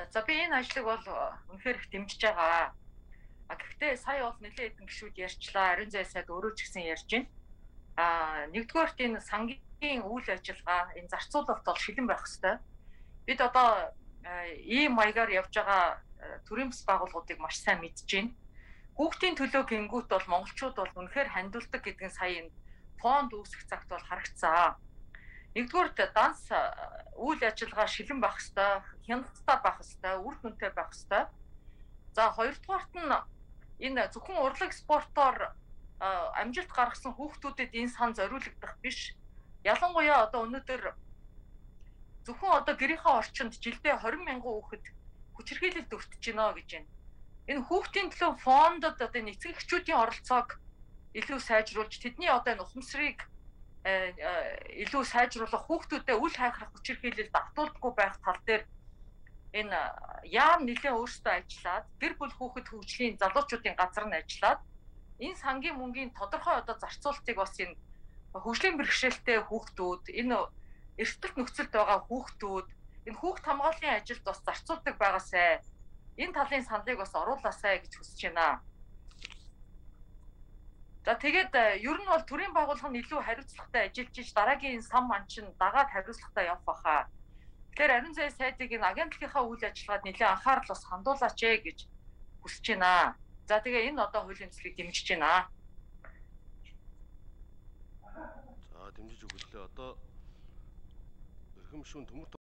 За би энэ ажлыг бол үнэхээр их дэмжиж байгаа. Гэхдээ сая бол нэлээд хэдэн гишүүд ярьчлаа. Ариун зай сайд өөрөө ч гэсэн ярьж байна. Нэгдүгээрт энэ сангийн үйл ажиллагаа, энэ зарцуулалт бол шилэн байх ёстой. Бид одоо ийм маягаар явж байгаа төрийн бас байгууллагуудыг маш сайн мэдж байна. Хүүхдийн төлөө гингүүт бол монголчууд бол үнэхээр хандуулдаг гэдгийг сая энэ фонд үүсгэх цагт бол харагцсан. Нэгдүгээрт данс үйл ажиллагаа шилэн байх ёстой, хяналттай байх ёстой, үр дүнтэй байх ёстой. За хоёрдугаарт нь энэ зөвхөн урлаг спортоор амжилт гаргасан хүүхдүүдэд энэ сан зориулагдах биш. Ялангуяа одоо өнөөдөр зөвхөн одоо гэрийнхээ орчинд жилдээ 20,000 хүүхэд хүчирхийлэлд өртөж байна гэж байна. Энэ хүүхдийн төлөө фондод одоо эцэгчүүдийн оролцоог илүү сайжруулж тэдний одоо энэ ухамсарыг илүү сайжруулах, хүүхдүүдэд үл хайхрах хүчирхийлэлд автуулдаггүй байх тал дээр энэ яам нэлээд өөрсдөө ажиллаад гэр бүл хүүхэд хөгжлийн залуучуудын газар нь ажиллаад энэ сангийн мөнгийн тодорхой одоо зарцуулалтыг бас энэ хөгжлийн бэрхшээлтэй хүүхдүүд, энэ эрсдэлт нөхцөлд байгаа хүүхдүүд, энэ хүүхд хамгааллын ажилд бас зарцуулдаг байгаасай. Энэ талын саналыг бас оруулаасай гэж хүсэж байна. За тэгээд ер нь бол төрийн байгууллага нь илүү хариуцлагатай ажиллаж иж дараагийн сан манчин дагаад хариуцлагатай явах баха. Тэгэхээр ариун зай сайдыг энэ агентлагийнхаа үйл ажиллагаанд нэлээд анхаарал бас хандуулаач гэж хүсэж байна. За тэгээ энэ одоо хуулийн төслийг дэмжиж байна. За дэмжиж өгөлөө. Одоо эрхэм шүүн төмөр